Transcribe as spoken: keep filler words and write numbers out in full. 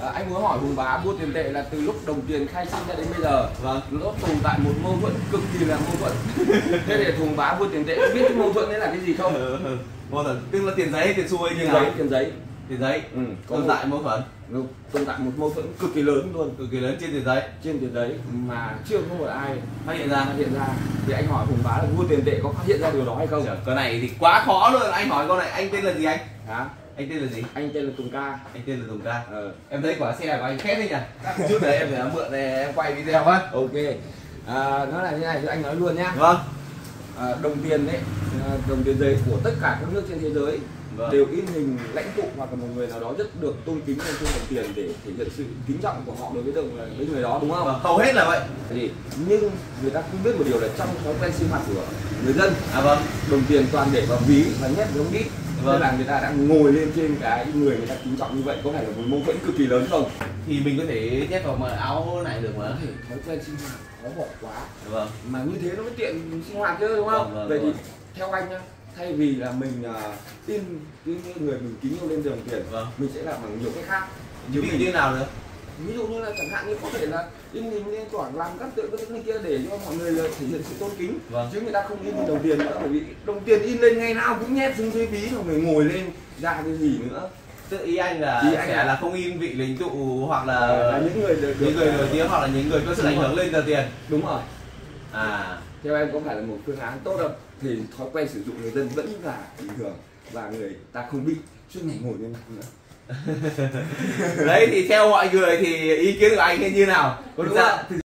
À, anh muốn hỏi Hùng Bá mua tiền tệ là từ lúc đồng tiền khai sinh ra đến bây giờ, Vâng. nó tồn tại một mâu thuẫn cực kỳ là mâu thuẫn. Thế để Hùng Bá mua tiền tệ có biết cái mâu thuẫn đấy là cái gì không? Ừ, ừ. Mâu thuẫn tức là tiền giấy hay tiền xu hay như Tiền nào? giấy, tiền giấy. Tiền giấy. Ừ, có Tồn một- tại mâu thuẫn tồn tại một mâu thuẫn cực kỳ lớn luôn, cực kỳ lớn trên tiền giấy. trên tiền giấy mà chưa có một ai Phát hiện ra. phát hiện ra. Thì anh hỏi Hùng Bá là mua tiền tệ có phát hiện ra điều đó hay không? Trời, cái này thì quá khó luôn. Anh hỏi câu này, anh tên là gì anh? Hả? Anh tên là gì? Anh tên là Tùng Ca. Anh tên là Tùng Ca. Ờ. Em thấy quả xe của anh khét đấy nhỉ? Chút nữa em phải mượn này em quay video á. Ok. À, nó là như này, anh nói luôn nhá. Vâng. À, đồng tiền đấy, à, đồng tiền giấy của tất cả các nước trên thế giới Vâng. đều in hình lãnh tụ hoặc là một người nào đó rất được tôn kính trên đồng tiền để thể hiện sự kính trọng của họ đối với đồng với người đó, đúng không? Vâng. Hầu hết là vậy. Thì nhưng người ta không biết một điều là trong thói quen sinh hoạt của người dân, À vâng. đồng tiền toàn để vào ví và nhét giống đít. Vâng. Nên là người ta đang ngồi lên trên cái người người ta kính trọng như vậy, có phải là một mâu thuẫn cực kỳ lớn không? Thì mình có thể nhét vào mà áo này được mà. Có thể thói quen sinh hoạt khó bỏ quá, Vâng. mà như thế nó mới tiện sinh hoạt chứ, đúng không? Vâng, vâng, Vậy vâng. thì theo anh nhá, thay vì là mình uh, in cái người mình kính yêu lên đồng tiền, Vâng. mình sẽ làm bằng nhiều cách khác. Ví dụ như nào nữa? Ví dụ như là chẳng hạn như có thể là in hình lên quảng làm các tượng các thứ này kia để cho mọi người là thể hiện sự tôn kính. Vâng. Chứ người ta không in đồng tiền nữa, bởi vì đồng tiền in lên ngày nào cũng nhét xuống dưới ví rồi người ngồi lên ra cái gì nữa. Tức ý anh là Ý anh sẽ là- là không in vị lãnh tụ hoặc là, là những người được, những người nổi tiếng hoặc là những người có sự ảnh hưởng lên tờ tiền. Đúng rồi. À. Theo em có phải là một phương án tốt không? Thì thói quen sử dụng người dân vẫn là bình thường và người ta không bị suốt ngày ngồi lên mặt nữa. Đấy thì theo mọi người thì ý kiến của anh như nào? Có đúng Thực ra- không?